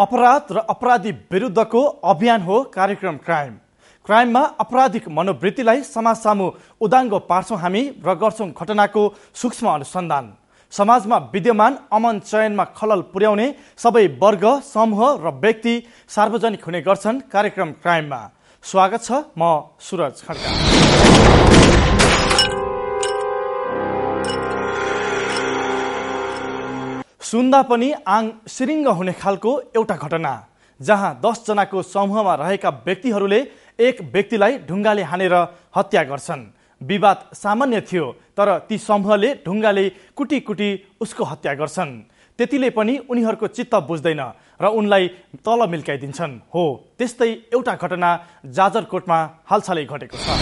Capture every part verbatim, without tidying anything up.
अपराध र अपराधी विरुद्धको अभियान हो कार्यक्रम क्राइम। क्राइममा आपराधिक मनोवृत्तिलाई समाज सामु उदाङ्गो पार्छौं हामी र गर्छौं घटनाको सूक्ष्म अनुसन्धान। समाजमा विद्यमान अमन चयनमा खलल पुर्याउने सबै वर्ग, समूह र व्यक्ति सार्वजनिक हुने गर्छन् कार्यक्रम क्राइममा। स्वागत छ, म सुरज खड्का। सुन्दा पनि आङ सिरिङ्ग हुने खालको एउटा घटना, जहाँ दस जनाको समूहमा रहेका व्यक्तिहरूले एक व्यक्तिलाई ढुङ्गाले हानेर हत्या गर्छन्। विवाद सामान्य थियो, तर ती समूहले ढुङ्गाले कुटी कुटी उसको हत्या गर्छन्। त्यतिले पनि उनीहरूको चित्त बुझ्दैन र उनलाई तल मिल्काइदिन्छन्। हो, त्यस्तै एउटा घटना जाजरकोटमा हालसालै घटेको छ।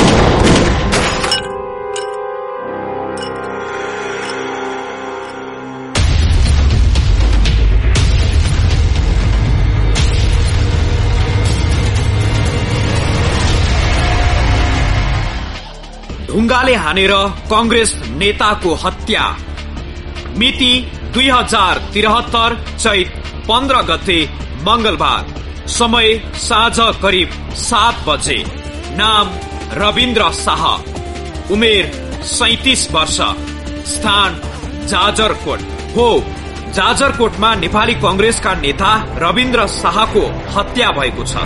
ढुङ्गाले हानेर कांग्रेस नेताको हत्या। मिति दुई हजार त्रिहत्तर चैत पन्ध्र गते मंगलबार। समय साँझ करिब सात बजे। नाम रविन्द्र शाह। उमेर सैतिस वर्ष। स्थान जाजरकोट हो। जाजरकोटमा नेपाली कांग्रेसका नेता रविन्द्र शाहको हत्या भएको छ।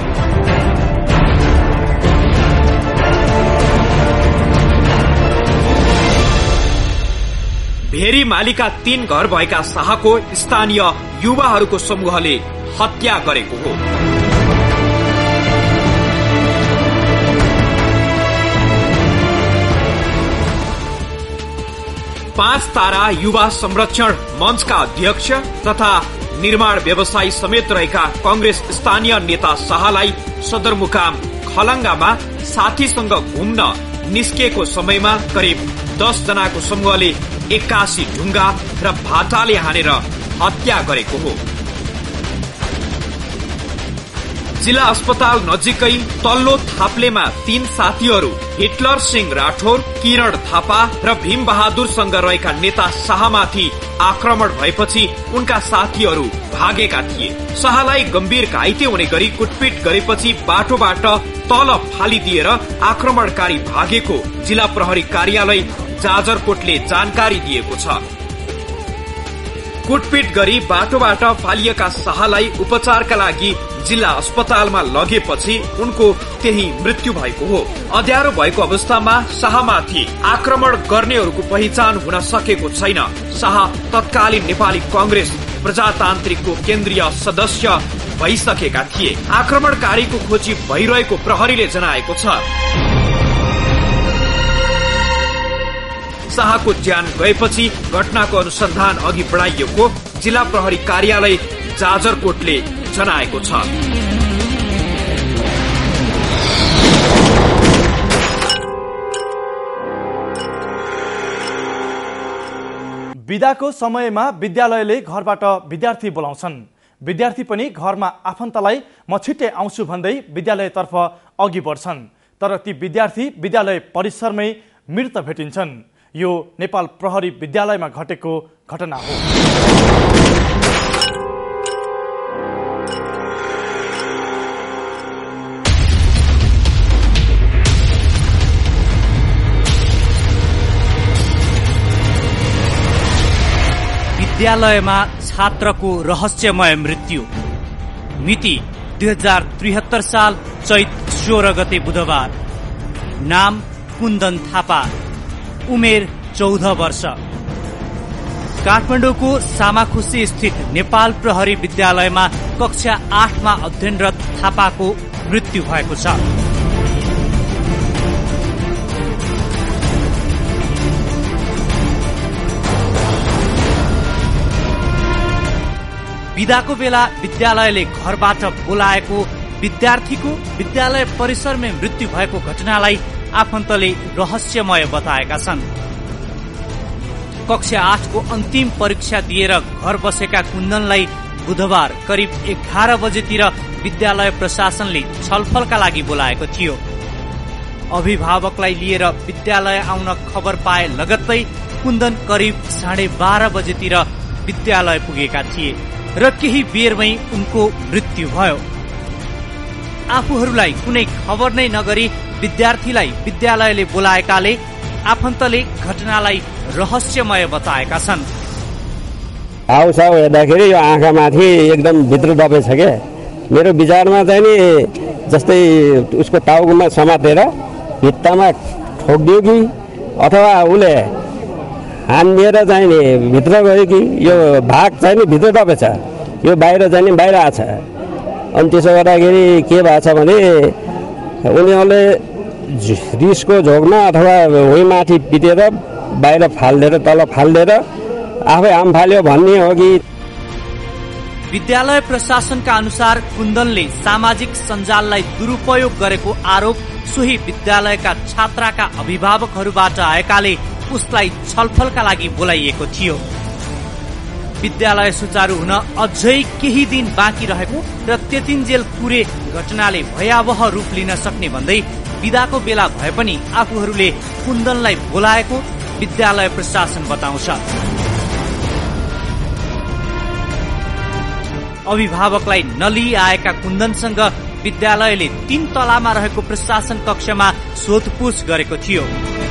भेरी मालीका तीन घर भएका शाहको स्थानीय युवाहरूको समूहले हत्या गरेको हो। पाँच तारा युवा संरक्षण मंचका अध्यक्ष तथा निर्माण व्यवसायी समेत रहेका कांग्रेस स्थानीय नेता शाहलाई सदरमुकाम खलंगामा साथीसँग घुम्न निस्केको समयमा करिब दस जनाको समूहले एक्कासी ढुङ्गा र भाटाले हानेर हत्या गरेको हो। जिल्ला अस्पताल नजिकै तल्लो थाप्लेमा तीन साथीहरू हिटलर सिंह राठौर, किरण थापा र भीम बहादुरसँग रहेका नेता शाहमाथि आक्रमण भएपछि उनका साथीहरू भागेका थिए। शाहलाई गम्भीर घाइते हुने गरी कुटपिट गरेपछि बाटोबाट तल फालिदिएर आक्रमणकारी भागेको जिल्ला प्रहरी कार्यालय जाजरकोटले जानकारी दिएको छ। कुटपिट गरी बाटोबाट फालिएका शाहलाई उपचारका लागि जिल्ला अस्पतालमा लगेपछि उनको त्यही मृत्यु भएको हो। अँध्यारो भएको अवस्थामा शाहमाथि आक्रमण गर्नेहरूको पहिचान हुन सकेको छैन। शाह तत्कालीन नेपाली कांग्रेस प्रजातान्त्रिकको केन्द्रीय सदस्य भइसकेका थिए। आक्रमणकारीको खोजी भइरहेको प्रहरीले जनाएको छ। शाहको ज्यान गएपछि घटनाको अनुसन्धान अघि बढाइएको जिल्ला प्रहरी कार्यालय जाजरकोटले जनाएको छ। बिदाको समयमा विद्यालयले घरबाट विद्यार्थी बोलाउँछन्। विद्यार्थी पनि घरमा आफन्तलाई म छिट्टै आउँछु भन्दै विद्यालयतर्फ अघि बढ्छन्। तर ती विद्यार्थी विद्यालय परिसरमै मृत भेटिन्छन्। यो नेपाल प्रहरी विद्यालयमा घटेको घटना हो। विद्यालयमा छात्रको रहस्यमय मृत्यु। मिति दुई हजार त्रिहत्तर साल चैत सोह्र गते बुधबार। नाम कुन्दन थापा। उमेर चौध वर्ष। काठमाडौँको सामाखुसी स्थित नेपाल प्रहरी विद्यालयमा कक्षा आठमा अध्ययनरत थापाको मृत्यु भएको छ। बिदाको बेला विद्यालयले घरबाट बोलाएको विद्यार्थीको विद्यालय परिसरमै मृत्यु भएको घटनालाई आफन्तले रहस्यमय बताएका छन्। कक्षा आठको अन्तिम परीक्षा दिएर घर बसेका कुन्दनलाई बुधबार करिब एघार बजेतिर विद्यालय प्रशासनले छलफलका लागि बोलाएको थियो। अभिभावकलाई लिएर विद्यालय आउन खबर पाए लगत्तै कुन्दन करिब साढे बाह्र बजेतिर विद्यालय पुगेका थिए। र केही बेरमै उनको मृत्यु भयो। आफूहरूलाई कुनै खबर नै नगरी विद्यार्थीलाई विद्यालयले बोलाएकाले आफन्तले घटनालाई रहस्यमय बताएका छन्। हाउसाउ हेर्दाखेरि यो आँखामाथि एकदम भित्र दबेछ क्या। मेरो विचारमा चाहिँ नि जस्तै उसको टाउकोमा समातेर भित्तामा ठोकिदियो कि अथवा उसले हानिदिएर चाहिँ नि भित्र गयो कि यो भाग चाहिँ नि भित्र दबेछ, यो बाहिर चाहिँ नि बाहिर आछ। अनि त्यसो गर्दाखेरि के भएको छ भने उनीहरूले रिसको झोकमा अथवा भुइँमाथि पिटेर बाहिर फालिदिएर तल फालिदिएर आफै हाम फाल्यो भन्ने हो कि। विद्यालय प्रशासनका अनुसार कुन्दनले सामाजिक सञ्जाललाई दुरुपयोग गरेको आरोप सोही विद्यालयका छात्राका अभिभावकहरूबाट आएकाले उसलाई छलफलका लागि बोलाइएको थियो। विद्यालय सुचारू हुन अझै केही दिन बाँकी रहेको र त्यतिन्जेल पुरे घटनाले भयावह रूप लिन सक्ने भन्दै बिदाको बेला भए पनि आफूहरूले कुन्दनलाई बोलाएको विद्यालय प्रशासन बताउँछ। अभिभावकलाई नलिई आएका कुन्दनसँग विद्यालयले तीन तलामा रहेको प्रशासन कक्षमा सोधपूछ गरेको थियो।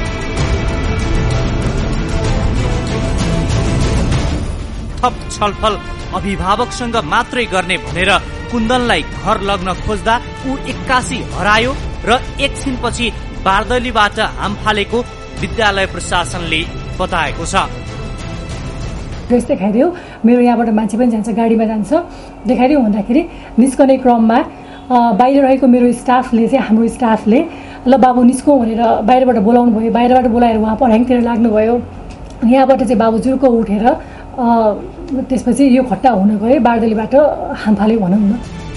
थप छलफल अभिभावकसँग मात्रै गर्ने भनेर कुन्दनलाई घर लग्न खोज्दा ऊ एक्कासी हरायो र एकछिनपछि बारदलीबाट हाम फालेको विद्यालय प्रशासनले बताएको छ। देखाइदियो, मेरो यहाँबाट मान्छे पनि जान्छ, गाडीमा जान्छ, देखाइदियो भन्दाखेरि निस्कने क्रममा बाहिर रहेको मेरो स्टाफले चाहिँ हाम्रो स्टाफले ल बाबु निस्कौँ भनेर बाहिरबाट बोलाउनु भयो। बाहिरबाट बोलाएर उहाँ पढाइतिर लाग्नुभयो। यहाँबाट चाहिँ बाबु जुर्को उठेर त्यसपछि यो घटना हुन गए, बारदलीबाट हाम फाल्यो भनौँ न।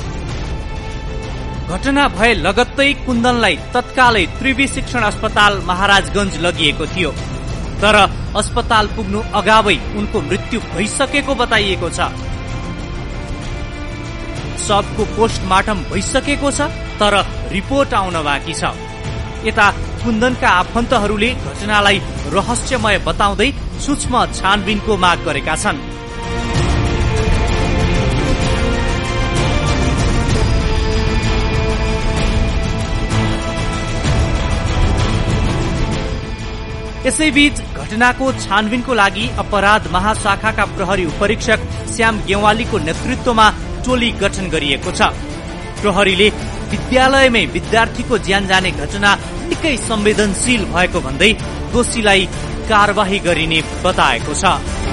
घटना भए लगत्तै कुन्दनलाई तत्कालै त्रिवी शिक्षण अस्पताल महाराजगञ्ज लगिएको थियो, तर अस्पताल पुग्नु अगावै उनको मृत्यु भइसकेको बताइएको छ। शवको पोस्टमार्टम भइसकेको छ, तर रिपोर्ट आउन बाँकी छ। यता कुन्दनका आफन्तहरूले घटनालाई रहस्यमय बताउँदै सूक्ष्म छानबिनको माग गरेका छन्। यसैबीच घटनाको छानबिनको लागि अपराध महाशाखाका प्रहरी उपरीक्षक श्याम गेवालीको नेतृत्वमा टोली गठन गरिएको छ। प्रहरीले विद्यालयमै विद्यार्थीको ज्यान जाने घटना निकै संवेदनशील भएको भन्दै दोषीलाई कारवाही गरिने बताएको छ।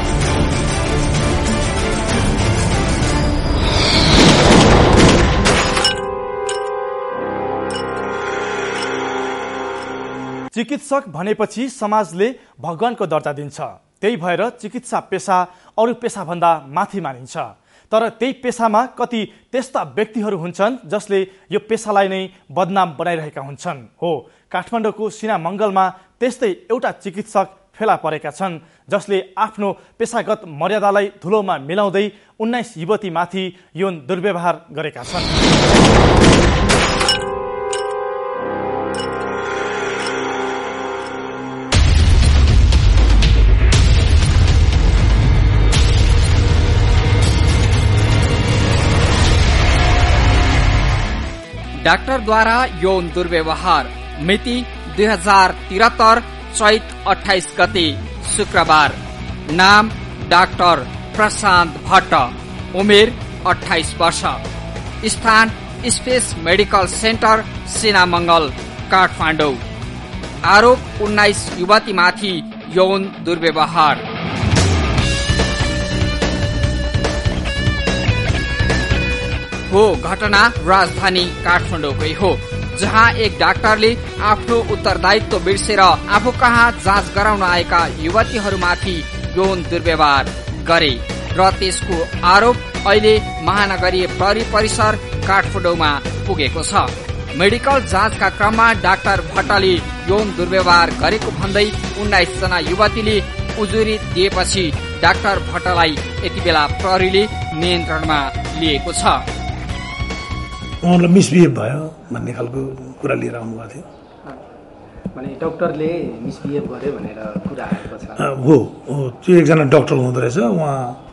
चिकित्सक भनेपछि समाजले भगवानको दर्जा दिन्छ। त्यही भएर चिकित्सा पेशा अरू पेशाभन्दा माथि मानिन्छ। तर त्यही पेशामा कति त्यस्ता व्यक्तिहरू हुन्छन् जसले यो पेशालाई नै बदनाम बनाइरहेका हुन्छन्। हो, काठमाडौँको सिनामङ्गलमा त्यस्तै एउटा चिकित्सक फेला परेका छन् जसले आफ्नो पेशागत मर्यादालाई धुलोमा मिलाउँदै उन्नाइस युवतीमाथि यौन दुर्व्यवहार गरेका छन्। डाक्टरद्वारा यौन दुर्व्यवहार मिति दुई हजार तिहत्तर चैत अठाइस गते शुक्रबार। नाम डाक्टर प्रशान्त भट्ट, उमेर अठाइस वर्ष, स्थान space medical centre Sinamangal Kathmandu. आरोप उन्नाइस युवतीमाथि यौन दुर्व्यवहार। हो, घटना राजधानी काठमाडौँकै हो, जहाँ एक डाक्टरले आफ्नो उत्तरदायित्व बिर्सेर आफू कहाँ जाँच गराउन आएका युवतीहरूमाथि यौन दुर्व्यवहार गरे र त्यसको आरोप अहिले महानगरीय प्रहरी परिसर काठमाडौँमा पुगेको छ। मेडिकल जाँचका क्रममा डाक्टर भट्टले यौन दुर्व्यवहार गरेको भन्दै उन्नाइस जना युवतीले उजुरी दिएपछि डाक्टर भट्टलाई यति बेला प्रहरीले नियन्त्रणमा लिएको छ। उहाँलाई मिसबिहेभ भयो भन्ने खालको कुरा लिएर आउनुभएको थियो। भने डाक्टरले मिसबिहेभ गरे भनेर कुरा आएको छ। हो, त्यो एकजना डाक्टर हुँदो रहेछ, उहाँ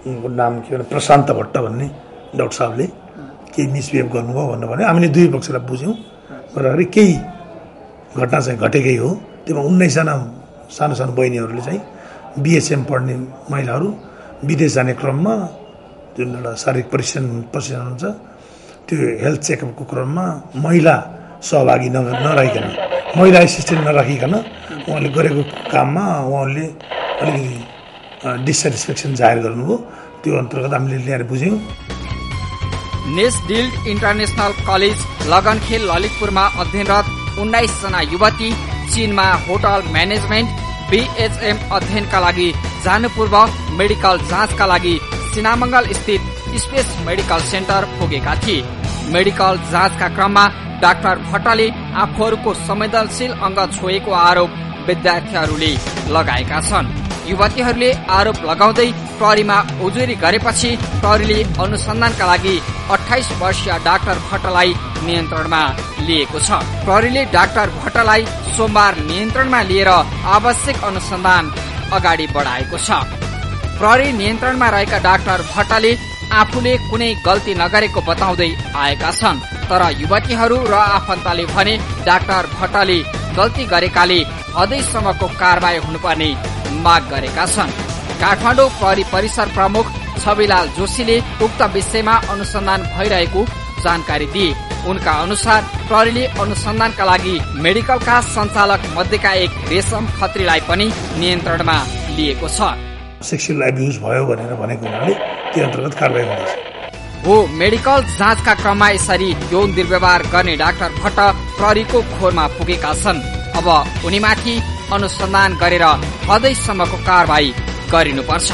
उनको नाम के भने प्रशान्त भट्ट भन्ने डाक्टर साहबले केही मिसबिहेभ गर्नुभयो भन्नु भने हामीले दुई पक्षलाई बुझ्यौँ र केही घटना चाहिँ घटेकै हो। त्यसमा उन्नाइसजना सानो सानो बहिनीहरूले चाहिँ बिएसएम पढ्ने महिलाहरू विदेश जाने क्रममा जुन एउटा शारीरिक परीक्षण प्रशिक्षण हुन्छ त्यो हेल्थ चेकअपको क्रममा महिला सहभागी न नराखिकन महिला एसिस्टेन्ट नराखिकन उहाँले गरेको काममा उहाँले अलिकति डिससेटिस्फ्याक्सन जाहेर गर्नुभयो। त्यो अन्तर्गत हामीले ल्याएर बुझ्यौँ। नेसडिल्ड इन्टरनेसनल कलेज लगनखेल ललितपुरमा अध्ययनरत उन्नाइसजना युवती चीनमा होटल म्यानेजमेन्ट बीएचएम अध्ययनका लागि जानु पूर्व मेडिकल जाँचका लागि सिनामंगल स्थित स्पेस मेडिकल सेन्टर पुगेका थिए। मेडिकल जाँचका क्रममा डाक्टर भट्टले आफूहरूको संवेदनशील अंग छोएको आरोप विद्यार्थीहरूले लगाएका छन्। युवतीहरूले आरोप लगाउँदै प्रहरीमा उजुरी गरेपछि प्रहरीले अनुसन्धानका लागि अठाइस वर्षीय डाक्टर भट्टलाई नियन्त्रणमा लिएको छ। प्रहरीले डाक्टर भट्टलाई सोमबार नियन्त्रणमा लिएर आवश्यक अनुसन्धान अगाडि बढाएको छ। प्रहरी नियन्त्रणमा रहेका डाक्टर भट्टले आफूले कुनै गल्ती नगरेको बताउँदै आएका छन्। तर युवतीहरू र आफन्तले भने डाक्टर भट्टले गल्ती गरेकाले हदैसम्मको कारबाही हुनुपर्ने माग गरेका छन्। काठमाडौँ प्रहरी परिसर प्रमुख छविलाल जोशीले उक्त विषयमा अनुसन्धान भइरहेको जानकारी दिए। उनका अनुसार प्रहरीले अनुसन्धानका लागि मेडिकलका सञ्चालक मध्येका एक रेशम खत्रीलाई पनि नियन्त्रणमा लिएको छ। सेक्सुअल एब्युज भयो भनेर भनेको हुनाले त्यो अन्तर्गत कारबाही हुँदैछ। हो मेडिकल जाँचका क्रममा यसरी यौन दुर्व्यवहार गर्ने डाक्टर भट्ट प्रहरीको खोरमा पुगेका छन्। अब उनीमाथि अनुसन्धान गरेर हदैसम्मको कारबाही गरिनुपर्छ।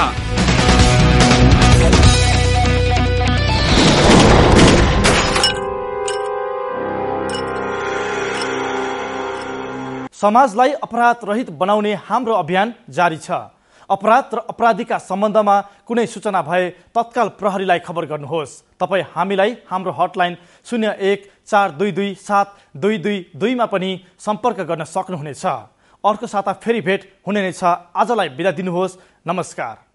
समाजलाई अपराध रहित बनाउने हाम्रो अभियान जारी छ। अपराध र अपराधीका सम्बन्धमा कुनै सूचना भए तत्काल प्रहरीलाई खबर गर्नुहोस्। तपाईँ हामीलाई हाम्रो हटलाइन शून्य एक चार दुई दुई सात दुई दुई दुईमा पनि सम्पर्क गर्न सक्नुहुनेछ। अर्को साता फेरि भेट हुने नै छ। आजलाई बिदा दिनुहोस्। नमस्कार।